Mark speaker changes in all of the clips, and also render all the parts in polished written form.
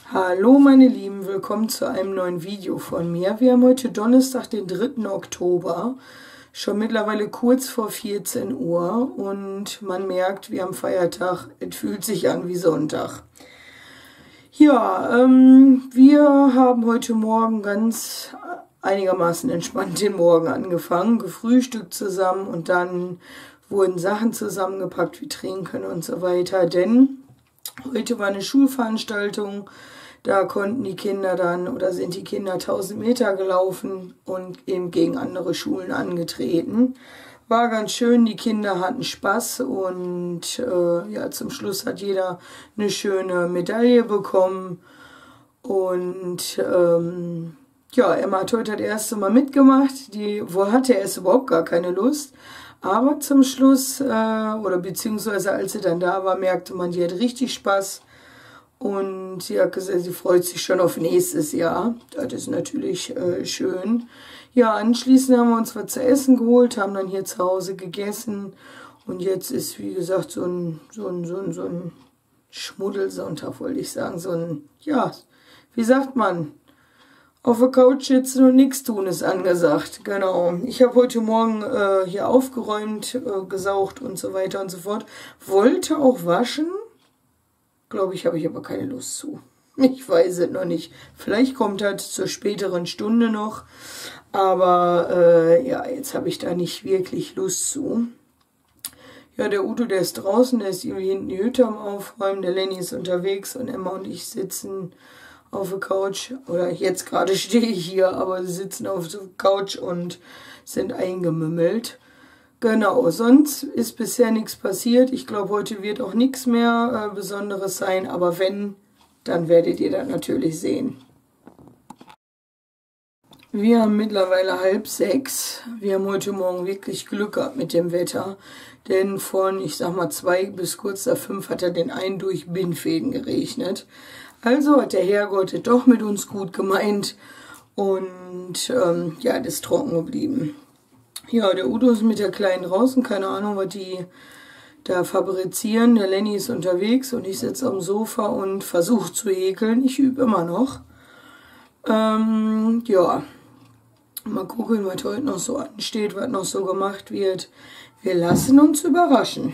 Speaker 1: Hallo meine Lieben, willkommen zu einem neuen Video von mir. Wir haben heute Donnerstag, den 3. Oktober, schon mittlerweile kurz vor 14 Uhr und man merkt, wir haben Feiertag, es fühlt sich an wie Sonntag. Ja, wir haben heute Morgen ganz einigermaßen entspannt den Morgen angefangen, gefrühstückt zusammen und dann wurden Sachen zusammengepackt wie Trinken und so weiter, denn heute war eine Schulveranstaltung, da konnten die Kinder dann oder sind die Kinder 1000 Meter gelaufen und eben gegen andere Schulen angetreten. War ganz schön, die Kinder hatten Spaß und ja, zum Schluss hat jeder eine schöne Medaille bekommen. Und ja, Emma hat heute das erste Mal mitgemacht, die hatte erst überhaupt gar keine Lust. Aber zum Schluss, oder beziehungsweise als sie dann da war, merkte man, die hat richtig Spaß. Und sie hat gesagt, sie freut sich schon auf nächstes Jahr. Das ist natürlich schön. Ja, anschließend haben wir uns was zu essen geholt, haben dann hier zu Hause gegessen. Und jetzt ist, wie gesagt, so ein Schmuddelsonntag, wollte ich sagen. Ja, wie sagt man? Auf der Couch sitzen und nichts tun ist angesagt, genau. Ich habe heute Morgen hier aufgeräumt, gesaugt und so weiter und so fort. Wollte auch waschen, glaube ich, habe ich aber keine Lust zu. Ich weiß es noch nicht. Vielleicht kommt das zur späteren Stunde noch, aber ja, jetzt habe ich da nicht wirklich Lust zu. Ja, der Udo, der ist draußen, der ist irgendwie hinten die Hütte am Aufräumen, der Lenny ist unterwegs und Emma und ich sitzen auf der Couch, oder jetzt gerade stehe ich hier, aber sie sitzen auf der Couch und sind eingemümmelt. Genau, sonst ist bisher nichts passiert. Ich glaube, heute wird auch nichts mehr Besonderes sein, aber wenn, dann werdet ihr das natürlich sehen. Wir haben mittlerweile 5:30. Wir haben heute Morgen wirklich Glück gehabt mit dem Wetter, denn von, ich sag mal, 2 bis kurz nach 5 hat er den einen durch Bindfäden geregnet. Also hat der Herrgott doch mit uns gut gemeint und ja, das ist trocken geblieben. Ja, der Udo ist mit der Kleinen draußen, keine Ahnung, was die da fabrizieren. Der Lenny ist unterwegs und ich sitze am Sofa und versuche zu häkeln. Ich übe immer noch. Ja, mal gucken, was heute noch so ansteht, was noch so gemacht wird. Wir lassen uns überraschen.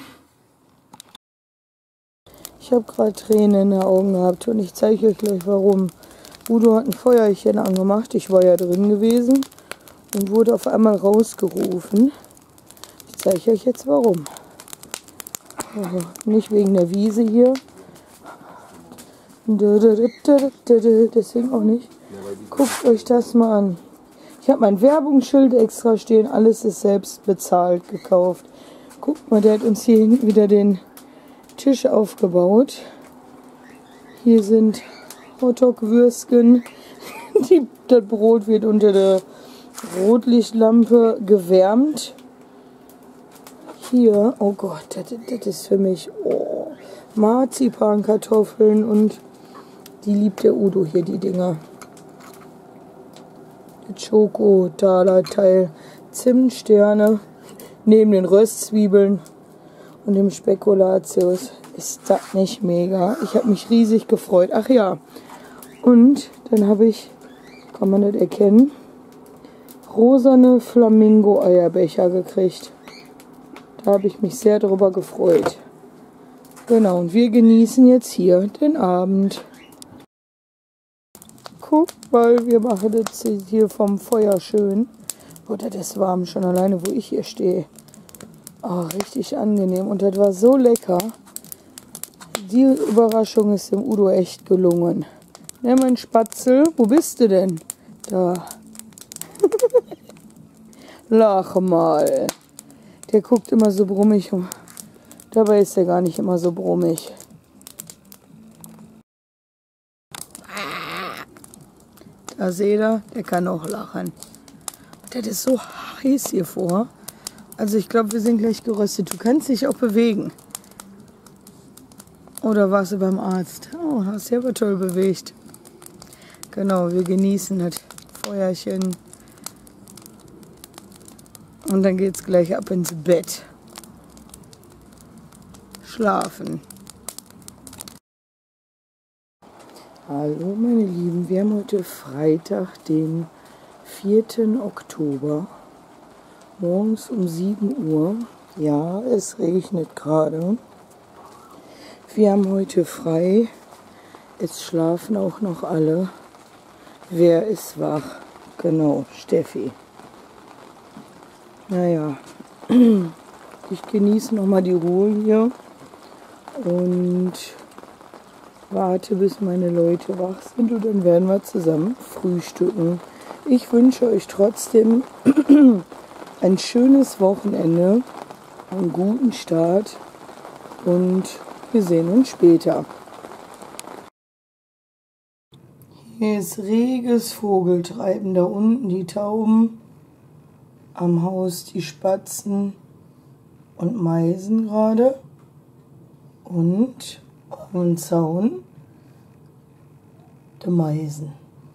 Speaker 1: Ich habe gerade Tränen in den Augen gehabt und ich zeige euch gleich warum. Udo hat ein Feuerchen angemacht, ich war ja drin gewesen und wurde auf einmal rausgerufen. Ich zeige euch jetzt warum. Also nicht wegen der Wiese hier. Deswegen auch nicht. Guckt euch das mal an. Ich habe mein Werbungsschild extra stehen, alles ist selbst bezahlt, gekauft. Guckt mal, der hat uns hier hinten wieder den Tisch aufgebaut. Hier sind Hotdog-Würstchen. Das Brot wird unter der Rotlichtlampe gewärmt. Hier, oh Gott, das ist für mich Marzipankartoffeln und die liebt der Udo hier, die Dinger. Das Schoko-Taler-Teil, Zimtsterne neben den Röstzwiebeln und dem Spekulatius. Ist das nicht mega? Ich habe mich riesig gefreut. Ach ja, und dann habe ich, kann man das erkennen, rosane Flamingo-Eierbecher gekriegt. Da habe ich mich sehr darüber gefreut. Genau, und wir genießen jetzt hier den Abend. Guck mal, wir machen das hier vom Feuer schön. Oder das ist warm, schon alleine, wo ich hier stehe. Oh, richtig angenehm. Und das war so lecker. Die Überraschung ist dem Udo echt gelungen. Ne, mein Spatzel, wo bist du denn? Da. Lach mal. Der guckt immer so brummig rum. Dabei ist er gar nicht immer so brummig. Da seht ihr, der kann auch lachen. Das ist so heiß hier vor. Also ich glaube, wir sind gleich geröstet. Du kannst dich auch bewegen. Oder warst du beim Arzt? Oh, hast dich aber toll bewegt. Genau, wir genießen das Feuerchen. Und dann geht's gleich ab ins Bett. Schlafen. Hallo meine Lieben, wir haben heute Freitag, den 4. Oktober, morgens um 7 Uhr. Ja, es regnet gerade. Wir haben heute frei, es schlafen auch noch alle. Wer ist wach? Genau, Steffi. Naja, ich genieße nochmal die Ruhe hier und warte, bis meine Leute wach sind und dann werden wir zusammen frühstücken. Ich wünsche euch trotzdem ein schönes Wochenende, einen guten Start und wir sehen uns später. Hier ist reges Vogeltreiben, da unten die Tauben, am Haus die Spatzen und Meisen gerade und am Zaun die Meisen.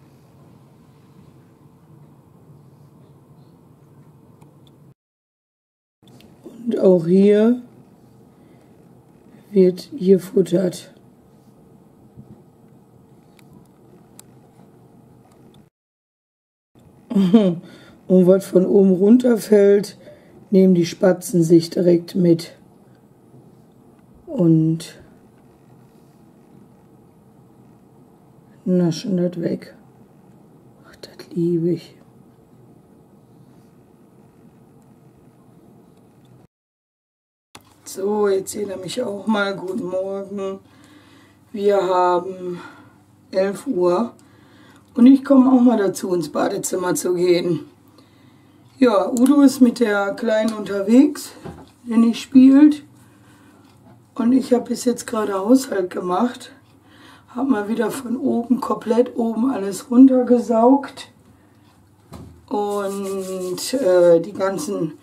Speaker 1: Und auch hier wird gefuttert. Und was von oben runterfällt, nehmen die Spatzen sich direkt mit und naschen das weg. Ach, das liebe ich. So, jetzt seht ihr mich auch mal. Guten Morgen. Wir haben 11 Uhr und ich komme auch mal dazu, ins Badezimmer zu gehen. Ja, Udo ist mit der Kleinen unterwegs, der nicht spielt. Und ich habe bis jetzt gerade Haushalt gemacht. Habe mal wieder von oben, komplett oben alles runtergesaugt. Und die ganzen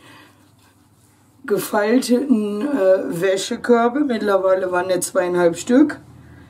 Speaker 1: gefalteten Wäschekörbe, mittlerweile waren jetzt 2,5 Stück,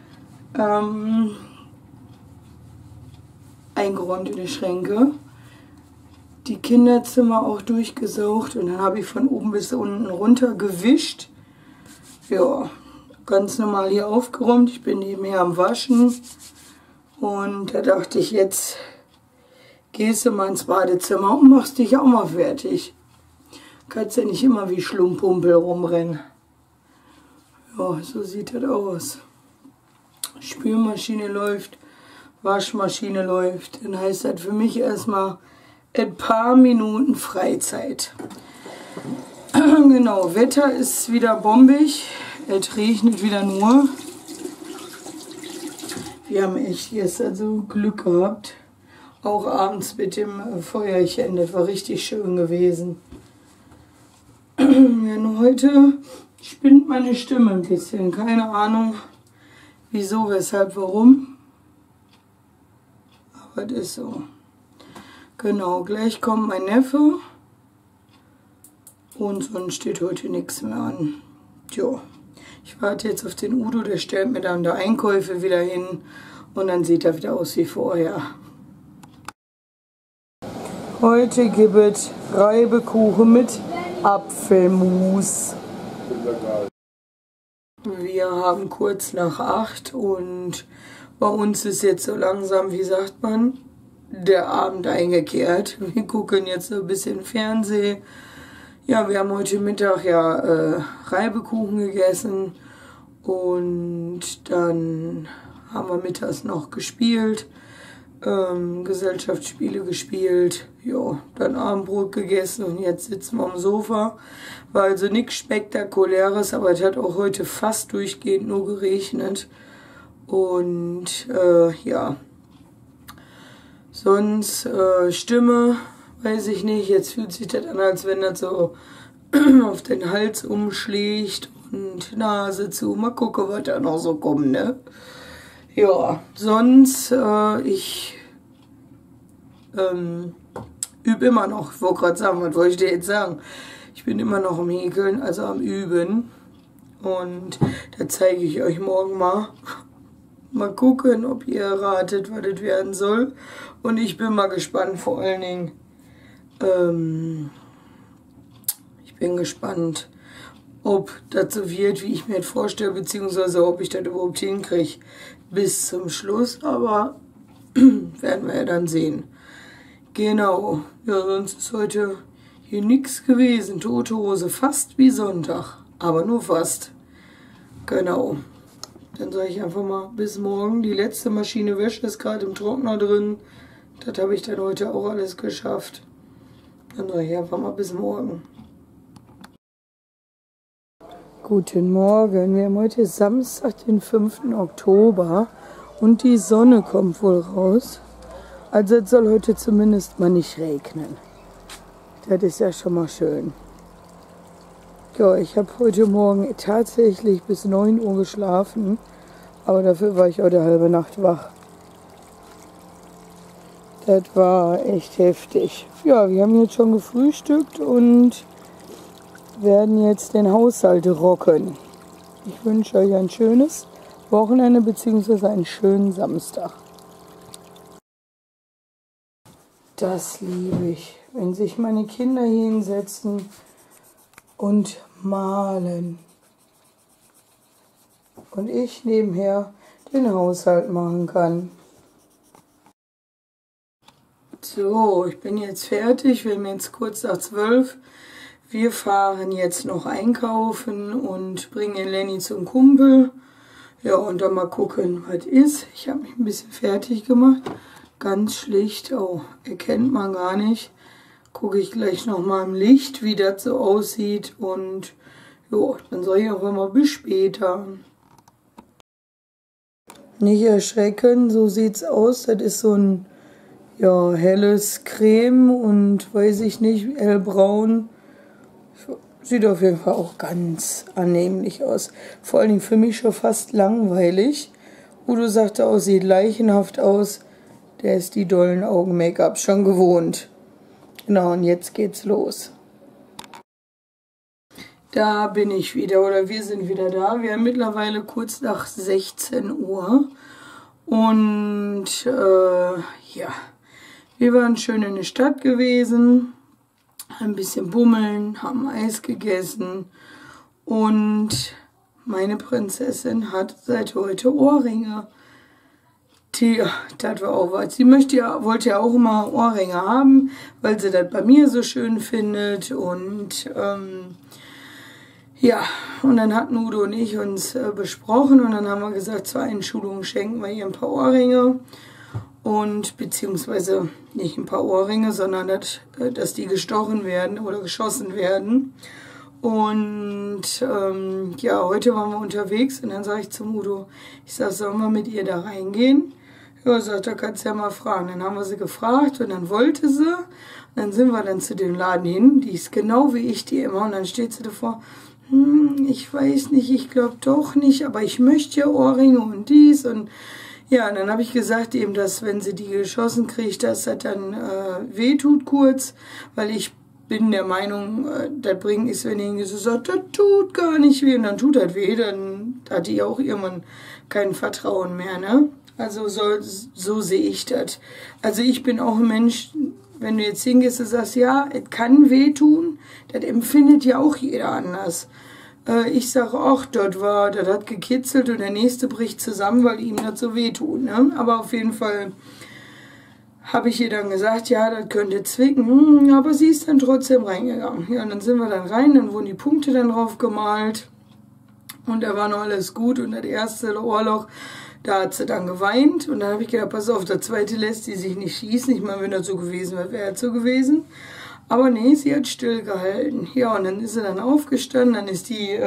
Speaker 1: eingeräumt in die Schränke. Die Kinderzimmer auch durchgesaugt und dann habe ich von oben bis unten runter gewischt. Ja, ganz normal hier aufgeräumt. Ich bin nebenher am Waschen und da dachte ich, jetzt gehst du mal ins Badezimmer und machst dich auch mal fertig. Kannst ja nicht immer wie Schlumppumpel rumrennen. Ja, so sieht das aus. Spülmaschine läuft, Waschmaschine läuft. Dann heißt das für mich erstmal ein paar Minuten Freizeit. Genau, Wetter ist wieder bombig. Es regnet wieder nur. Wir haben echt gestern so Glück gehabt. Auch abends mit dem Feuerchen. Das war richtig schön gewesen. Ja, nur heute spinnt meine Stimme ein bisschen. Keine Ahnung, wieso, weshalb, warum. Aber das ist so. Genau, gleich kommt mein Neffe. Und sonst steht heute nichts mehr an. Tja, ich warte jetzt auf den Udo, der stellt mir dann die Einkäufe wieder hin. Und dann sieht er wieder aus wie vorher. Heute gibt es Reibekuchen mit Apfelmus. Wir haben kurz nach 8 und bei uns ist jetzt so langsam, wie sagt man, der Abend eingekehrt. Wir gucken jetzt so ein bisschen Fernsehen. Ja, wir haben heute Mittag ja Reibekuchen gegessen und dann haben wir mittags noch gespielt, Gesellschaftsspiele gespielt, ja, dann Abendbrot gegessen und jetzt sitzen wir am Sofa. War also nichts Spektakuläres, aber es hat auch heute fast durchgehend nur geregnet und ja, sonst Stimme, weiß ich nicht, jetzt fühlt sich das an, als wenn das so auf den Hals umschlägt und Nase zu. Mal gucken, was da noch so kommt, ne? Ja, sonst, ich übe immer noch. Ich wollte gerade sagen, was wollte ich dir jetzt sagen? Ich bin immer noch am Häkeln, also am Üben. Und da zeige ich euch morgen mal. Mal gucken, ob ihr erratet, was das werden soll. Und ich bin mal gespannt, vor allen Dingen, ich bin gespannt, ob das so wird, wie ich mir das vorstelle, beziehungsweise ob ich das überhaupt hinkriege. bis zum Schluss, aber werden wir ja dann sehen. Genau, ja, sonst ist heute hier nichts gewesen. Tote Hose, fast wie Sonntag, aber nur fast. Genau, dann sage ich einfach mal bis morgen. Die letzte Maschine Wäsche ist gerade im Trockner drin. Das habe ich dann heute auch alles geschafft. Dann sage ich einfach mal bis morgen. Guten Morgen, wir haben heute Samstag, den 5. Oktober und die Sonne kommt wohl raus. Also es soll heute zumindest mal nicht regnen. Das ist ja schon mal schön. Ja, ich habe heute Morgen tatsächlich bis 9 Uhr geschlafen, aber dafür war ich heute halbe Nacht wach. Das war echt heftig. Ja, wir haben jetzt schon gefrühstückt und werden jetzt den Haushalt rocken. Ich wünsche euch ein schönes Wochenende bzw. einen schönen Samstag. Das liebe ich, wenn sich meine Kinder hier hinsetzen und malen. Und ich nebenher den Haushalt machen kann. So, ich bin jetzt fertig. Wir haben jetzt kurz nach 12. Wir fahren jetzt noch einkaufen und bringen Lenny zum Kumpel. Ja, und dann mal gucken, was ist. Ich habe mich ein bisschen fertig gemacht. Ganz schlicht, oh, erkennt man gar nicht. Gucke ich gleich nochmal im Licht, wie das so aussieht. Und ja, dann sage ich einfach mal bis später. Nicht erschrecken, so sieht's aus. Das ist so ein ja, helles Creme und weiß ich nicht, hellbraun. Sieht auf jeden Fall auch ganz annehmlich aus. Vor allen Dingen für mich schon fast langweilig. Udo sagte auch, sieht leichenhaft aus. Der ist die dollen Augen-Make-up schon gewohnt. Genau, und jetzt geht's los. Da bin ich wieder, oder wir sind wieder da. Wir haben mittlerweile kurz nach 16 Uhr. Und ja, wir waren schön in der Stadt gewesen. Ein bisschen bummeln, haben Eis gegessen. Und meine Prinzessin hat seit heute Ohrringe. Tja, das war auch was. Sie wollte ja auch immer Ohrringe haben, weil sie das bei mir so schön findet. Und ja, und dann hatten Udo und ich uns besprochen und dann haben wir gesagt, zur Einschulung schenken wir ihr ein paar Ohrringe. Und beziehungsweise nicht ein paar Ohrringe, sondern dass die gestochen werden oder geschossen werden. Und ja, heute waren wir unterwegs und dann sage ich zum Udo, ich sage, sollen wir mit ihr da reingehen? Ja, sagt, da kannst du ja mal fragen. Dann haben wir sie gefragt und dann wollte sie. Und dann sind wir dann zu dem Laden hin, die ist genau wie ich die immer. Und dann steht sie davor, ich weiß nicht, ich glaube doch nicht, aber ich möchte ja Ohrringe und dies. Und ja, und dann habe ich gesagt eben, dass wenn sie die geschossen kriegt, dass das dann wehtut kurz, weil ich bin der Meinung, das bringt nichts, wenn die so sagt, das tut gar nicht weh und dann tut das weh, dann hat die auch irgendwann kein Vertrauen mehr, ne? Also so sehe ich das. Also ich bin auch ein Mensch, wenn du jetzt hingehst und sagst, ja, es kann wehtun, das empfindet ja auch jeder anders. Ich sage, ach, das hat gekitzelt und der nächste bricht zusammen, weil ihm das so wehtut, ne? Aber auf jeden Fall habe ich ihr dann gesagt, ja, das könnte zwicken, aber sie ist dann trotzdem reingegangen. Ja, und dann sind wir dann rein, dann wurden die Punkte dann drauf gemalt und da war noch alles gut und das erste Ohrloch, da hat sie dann geweint und dann habe ich gedacht, pass auf, das zweite lässt sie sich nicht schießen. Ich meine, wenn das so gewesen wäre, wäre es so gewesen. Aber nee, sie hat stillgehalten. Ja, und dann ist sie dann aufgestanden, dann ist die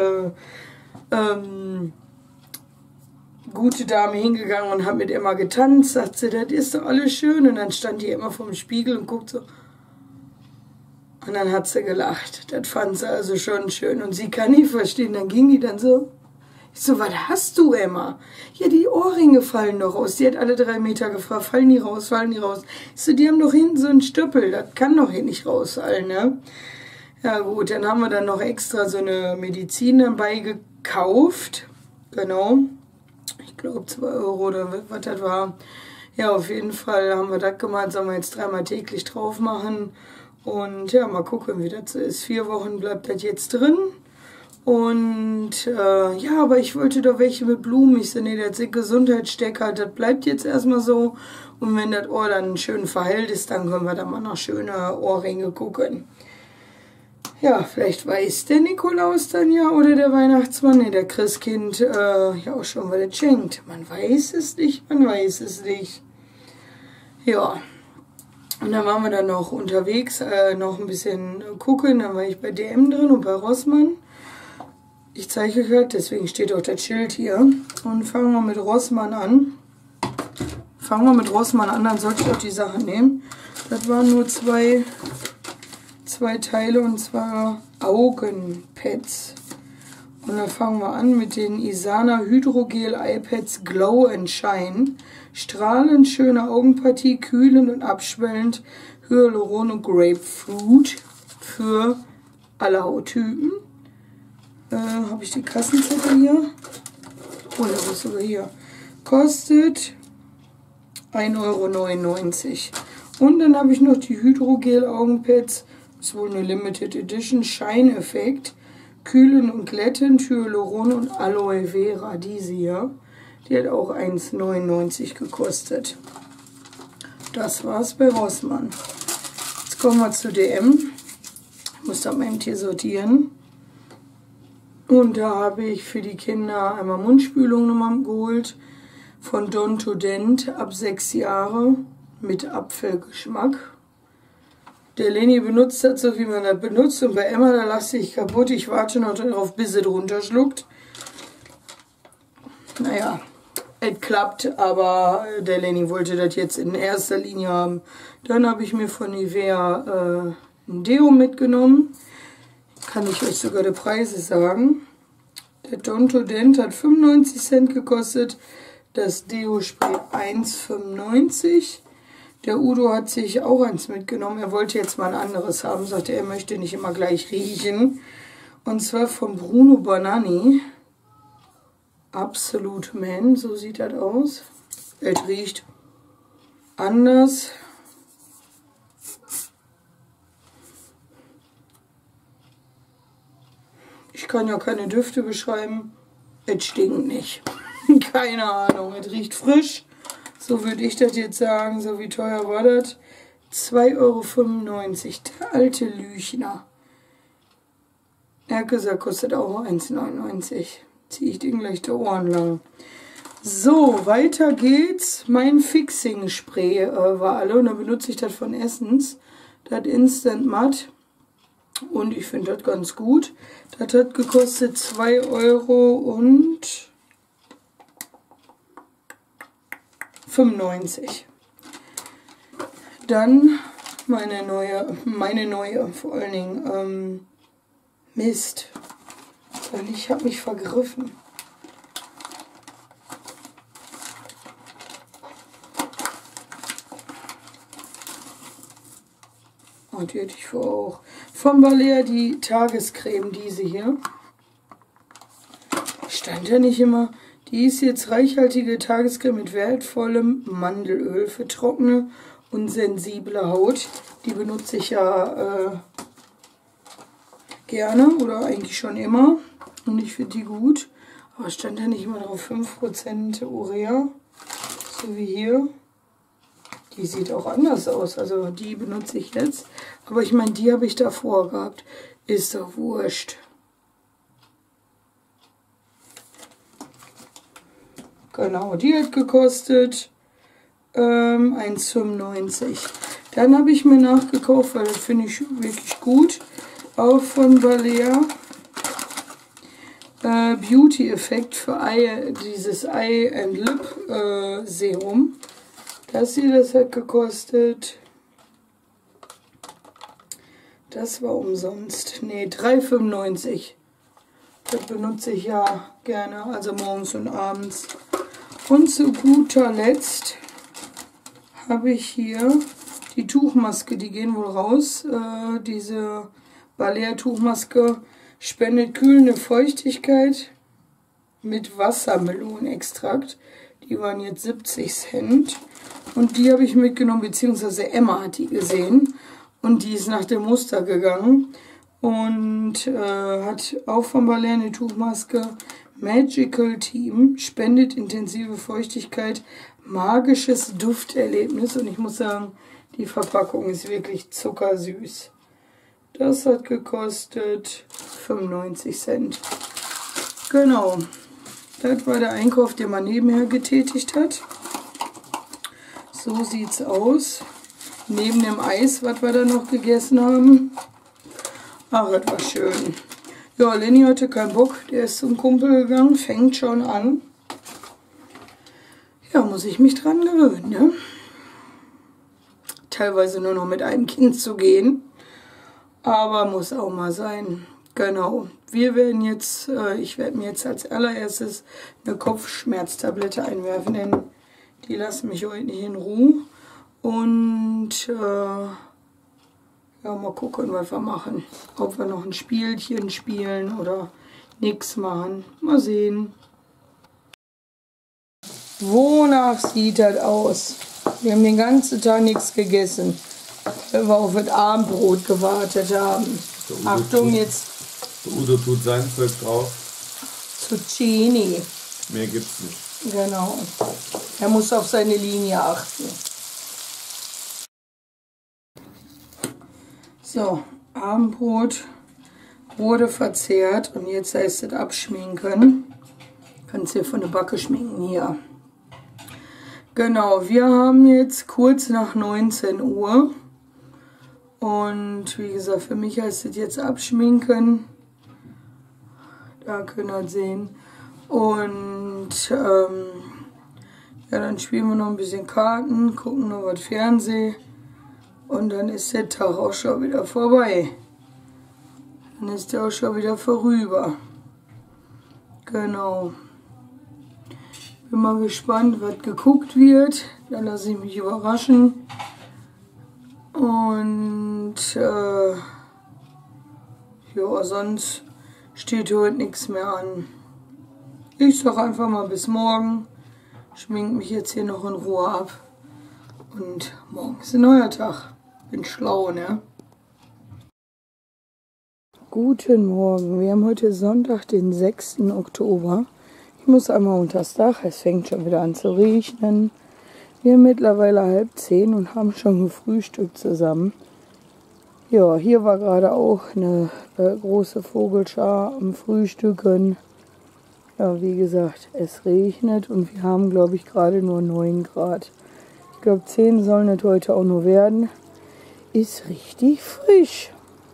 Speaker 1: gute Dame hingegangen und hat mit Emma getanzt, sagt sie, das ist doch alles schön. Und dann stand die Emma vorm Spiegel und guckt so. Und dann hat sie gelacht. Das fand sie also schon schön. Und sie kann nicht verstehen. Dann ging die dann so. Ich so, was hast du, Emma? Ja, die Ohrringe fallen doch raus. Die hat alle 3 Meter gefragt, fallen die raus, fallen die raus. Ich so, die haben doch hinten so einen Stöppel. Das kann doch hier nicht rausfallen, ne? Ja gut, dann haben wir dann noch extra so eine Medizin dabei gekauft. Genau. Ich glaube 2 Euro oder was das war. Ja, auf jeden Fall haben wir das gemacht. Sollen wir jetzt 3-mal täglich drauf machen. Und ja, mal gucken, wie das so ist. 4 Wochen bleibt das jetzt drin. Und ja, aber ich wollte doch welche mit Blumen. Ich so, nee, das sind Gesundheitsstecker, das bleibt jetzt erstmal so. Und wenn das Ohr dann schön verheilt ist, dann können wir da mal noch schöne Ohrringe gucken. Ja, vielleicht weiß der Nikolaus dann ja oder der Weihnachtsmann, nee, der Christkind, ja auch schon, was es schenkt. Man weiß es nicht, man weiß es nicht. Ja, und dann waren wir dann noch unterwegs, noch ein bisschen gucken. Dann war ich bei DM drin und bei Rossmann. Ich zeige euch halt, deswegen steht auch das Schild hier. Und fangen wir mit Rossmann an. Dann sollte ich auch die Sachen nehmen. Das waren nur zwei Teile, und zwar Augenpads. Und dann fangen wir an mit den Isana Hydrogel Eyepads Glow and Shine. Strahlend schöne Augenpartie, kühlend und abschwellend, Hyaluron und Grapefruit für alle Hauttypen. Habe ich die Kassenzettel hier? Oh, das ist sogar hier. Kostet 1,99 €. Und dann habe ich noch die Hydrogel Augenpads. Ist wohl eine Limited Edition. Shine-Effekt. Kühlend und glättend, Hyaluron und Aloe Vera. Diese hier. Die hat auch 1,99 € gekostet. Das war's bei Rossmann. Jetzt kommen wir zu DM. Ich muss da mal hier sortieren. Und da habe ich für die Kinder einmal Mundspülung nochmal geholt. Von Don to Dent ab 6 Jahre mit Apfelgeschmack. Der Leni benutzt das so, wie man das benutzt. Und bei Emma, da lasse ich kaputt. Ich warte noch darauf, bis sie drunter schluckt. Naja, es klappt, aber der Leni wollte das jetzt in erster Linie haben. Dann habe ich mir von Nivea ein Deo mitgenommen. Kann ich euch sogar die Preise sagen. Der Don to Dent hat 95 Cent gekostet. Das Deo-Spray 1,95 €. Der Udo hat sich auch eins mitgenommen. Er wollte jetzt mal ein anderes haben. Sagte, er möchte nicht immer gleich riechen. Und zwar von Bruno Banani. Absolute Man, so sieht das aus. Es riecht anders. Ich kann ja keine Düfte beschreiben. Es stinkt nicht. Keine Ahnung. Es riecht frisch. So würde ich das jetzt sagen. So, wie teuer war das? 2,95 €. Der alte Lüchner. Er hat gesagt, kostet auch 1,99 €. Ziehe ich den gleich die Ohren lang. So, weiter geht's. Mein Fixing-Spray war alle. Und dann benutze ich das von Essence. Das Instant Matt. Und ich finde das ganz gut. Das hat gekostet 2,95 €. Dann meine neue, vor allen Dingen, Mist. Ich habe mich vergriffen. Und die hätte ich vor auch. Von Balea die Tagescreme, diese hier. Stand ja nicht immer. Die ist jetzt reichhaltige Tagescreme mit wertvollem Mandelöl für trockene und sensible Haut. Die benutze ich ja gerne oder eigentlich schon immer. Und ich finde die gut. Aber stand ja nicht immer drauf 5% Urea. So wie hier. Die sieht auch anders aus. Also die benutze ich jetzt. Aber ich meine, die habe ich davor gehabt. Ist doch wurscht. Genau, die hat gekostet 1,95 €. Dann habe ich mir nachgekauft, weil das finde ich wirklich gut. Auch von Balea. Beauty Effekt für dieses Eye and Lip Serum. Das hier, das hat gekostet. Das war umsonst. Ne, 3,95 €. Das benutze ich ja gerne, also morgens und abends. Und zu guter Letzt habe ich hier die Tuchmaske, die gehen wohl raus. Diese Balea Tuchmaske spendet kühlende Feuchtigkeit mit Wassermelonenextrakt. Die waren jetzt 70 Cent. Und die habe ich mitgenommen, beziehungsweise Emma hat die gesehen. Und die ist nach dem Muster gegangen. und hat auch von Balea eine Tuchmaske. Magical Team, spendet intensive Feuchtigkeit, magisches Dufterlebnis. Und ich muss sagen, die Verpackung ist wirklich zuckersüß. Das hat gekostet 95 Cent. Genau, das war der Einkauf, den man nebenher getätigt hat. So sieht's aus. Neben dem Eis, was wir da noch gegessen haben. Ach, das war schön. Ja, Lenny hatte keinen Bock, der ist zum Kumpel gegangen, fängt schon an. Ja, muss ich mich dran gewöhnen, ne? Teilweise nur noch mit einem Kind zu gehen. Aber muss auch mal sein. Genau. Wir werden jetzt, ich werde mir jetzt als allererstes eine Kopfschmerztablette einwerfen, denn die lassen mich heute nicht in Ruhe. Und ja, mal gucken, was wir machen. Ob wir noch ein Spielchen spielen oder nichts machen. Mal sehen. Wonach sieht das aus? Wir haben den ganzen Tag nichts gegessen, weil wir auf das Abendbrot gewartet haben. Achtung jetzt.
Speaker 2: Der Udo tut sein Zeug drauf.
Speaker 1: Zucchini.
Speaker 2: Mehr gibt's nicht.
Speaker 1: Genau. Er muss auf seine Linie achten. So, Abendbrot wurde verzehrt und jetzt heißt es abschminken. Kannst hier von der Backe schminken hier. Genau, wir haben jetzt kurz nach 19 Uhr. Und wie gesagt, für mich heißt es jetzt abschminken. Da könnt ihr sehen. Und ja, dann spielen wir noch ein bisschen Karten, gucken noch was Fernsehen. Und dann ist der Tag auch schon wieder vorbei. Dann ist der auch schon wieder vorüber. Genau. Bin mal gespannt, was geguckt wird. Da lasse ich mich überraschen. Und ja, sonst steht heute nichts mehr an. Ich sag einfach mal bis morgen. Schmink mich jetzt hier noch in Ruhe ab. Und morgen ist ein neuer Tag. Bin schlau, ne? Guten Morgen. Wir haben heute Sonntag, den 6. Oktober. Ich muss einmal unters Dach. Es fängt schon wieder an zu regnen. Wir haben mittlerweile 9:30 und haben schon gefrühstückt zusammen. Ja, hier war gerade auch eine große Vogelschar am Frühstücken. Ja, wie gesagt, es regnet und wir haben, glaube ich, gerade nur 9 Grad. Ich glaube, 10 sollen es heute auch nur werden. Ist richtig frisch.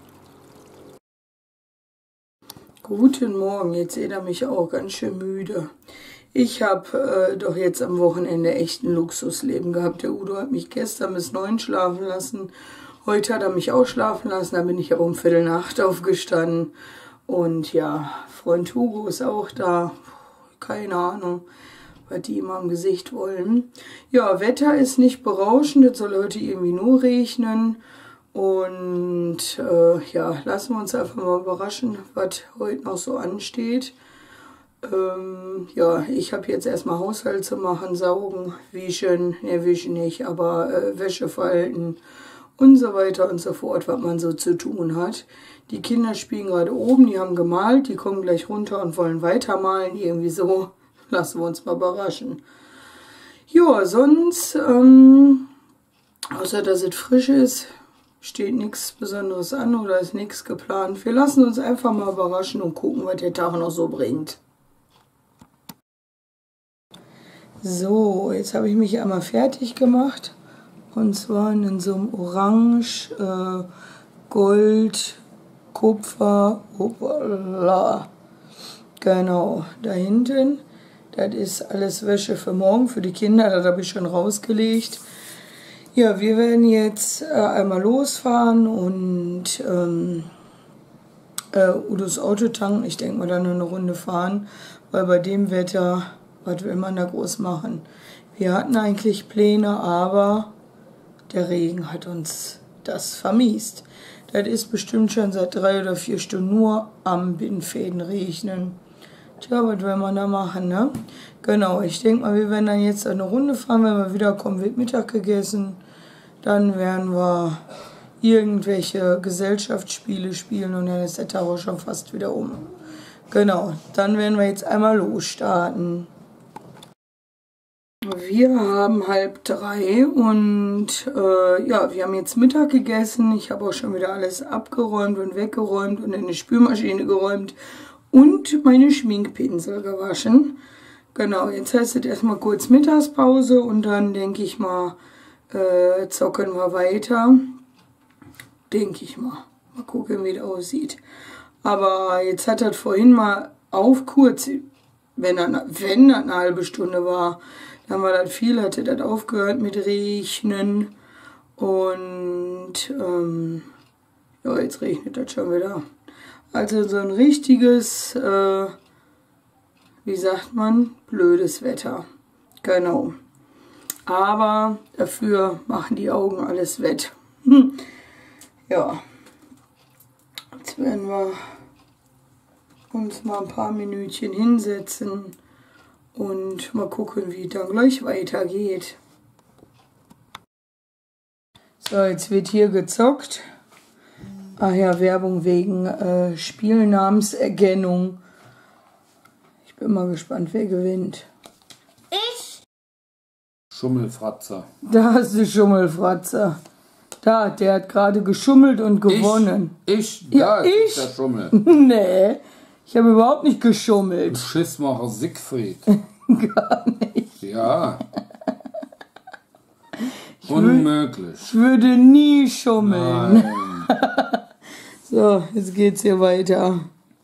Speaker 1: Guten Morgen, jetzt seht ihr mich auch ganz schön müde. Ich habe doch jetzt am Wochenende echt ein Luxusleben gehabt. Der Udo hat mich gestern bis 9 schlafen lassen. Heute hat er mich auch schlafen lassen. Dann bin ich aber um 7:45 aufgestanden. Und ja, Freund Hugo ist auch da. Keine Ahnung, was die immer am Gesicht wollen. Ja, Wetter ist nicht berauschend. Es soll heute irgendwie nur regnen. Und ja, lassen wir uns einfach mal überraschen, was heute noch so ansteht. Ja, ich habe jetzt erstmal Haushalt zu machen, saugen, wischen, ne, wischen nicht, aber Wäsche falten und so weiter und so fort, was man so zu tun hat. Die Kinder spielen gerade oben, die haben gemalt, die kommen gleich runter und wollen weitermalen, irgendwie so. Lassen wir uns mal überraschen. Ja, sonst, außer dass es frisch ist, steht nichts Besonderes an oder ist nichts geplant. Wir lassen uns einfach mal überraschen und gucken, was der Tag noch so bringt. So, jetzt habe ich mich einmal fertig gemacht. Und zwar in so einem Orange, Gold, Kupfer, hoppala. Genau, da hinten. Das ist alles Wäsche für morgen, für die Kinder. Das habe ich schon rausgelegt. Ja, wir werden jetzt einmal losfahren und Udos Auto tanken. Ich denke mal dann eine Runde fahren, weil bei dem Wetter, was will man da groß machen? Wir hatten eigentlich Pläne, aber der Regen hat uns das vermiest. Das ist bestimmt schon seit 3 oder 4 Stunden nur am Bindfäden regnen. Tja, was will man da machen, ne? Genau, ich denke mal, wir werden dann jetzt eine Runde fahren. Wenn wir wiederkommen, wird Mittag gegessen. Dann werden wir irgendwelche Gesellschaftsspiele spielen und dann ist der Tag auch schon fast wieder um. Genau, dann werden wir jetzt einmal losstarten. Wir haben 2:30 und ja, wir haben jetzt Mittag gegessen. Ich habe auch schon wieder alles abgeräumt und weggeräumt und in die Spülmaschine geräumt und meine Schminkpinsel gewaschen. Genau, jetzt heißt es erstmal kurz Mittagspause und dann denke ich mal, zocken wir weiter. Denke ich mal. Mal gucken, wie das aussieht. Aber jetzt hat das vorhin mal auf kurz, wenn das eine halbe Stunde war, dann war das viel, hatte das aufgehört mit Regnen. Und ja, jetzt regnet das schon wieder. Also so ein richtiges, wie sagt man, blödes Wetter. Genau. Aber dafür machen die Augen alles wett. Ja. Jetzt werden wir uns mal ein paar Minütchen hinsetzen und mal gucken, wie es dann gleich weitergeht. So, jetzt wird hier gezockt. Ach ja, Werbung wegen Spielnamenserkennung. Ich bin mal gespannt, wer gewinnt.
Speaker 3: Ich?
Speaker 2: Schummelfratzer.
Speaker 1: Da hast du Schummelfratzer. Da, der hat gerade geschummelt und gewonnen.
Speaker 2: Ja, ich? Ist der Schummel.
Speaker 1: Nee, ich habe überhaupt nicht geschummelt.
Speaker 2: Schissmacher Siegfried.
Speaker 1: Gar nicht.
Speaker 2: Ja. Unmöglich.
Speaker 1: Ich würde nie schummeln.
Speaker 2: Nein.
Speaker 1: So, jetzt geht's hier weiter.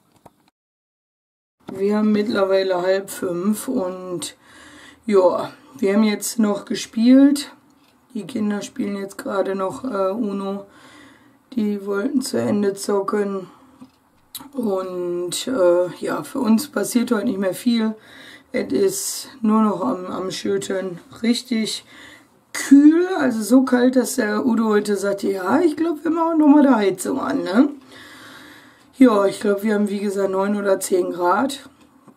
Speaker 1: Wir haben mittlerweile 4:30 und ja, wir haben jetzt noch gespielt. Die Kinder spielen jetzt gerade noch Uno. Die wollten zu Ende zocken. Und ja, für uns passiert heute nicht mehr viel. Es ist nur noch am Schütteln. Richtig kühl, also so kalt, dass der Udo heute sagte, ja, ich glaube, wir machen nochmal die Heizung an, ne? Ja, ich glaube, wir haben wie gesagt 9 oder 10 Grad.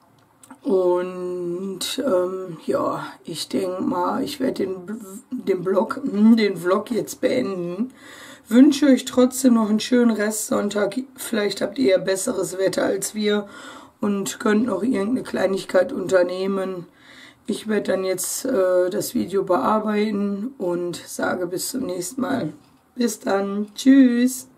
Speaker 1: Und ja, ich denke mal, ich werde den Vlog jetzt beenden. Wünsche euch trotzdem noch einen schönen Restsonntag. Vielleicht habt ihr ja besseres Wetter als wir und könnt noch irgendeine Kleinigkeit unternehmen. Ich werde dann jetzt das Video bearbeiten und sage bis zum nächsten Mal. Bis dann. Tschüss.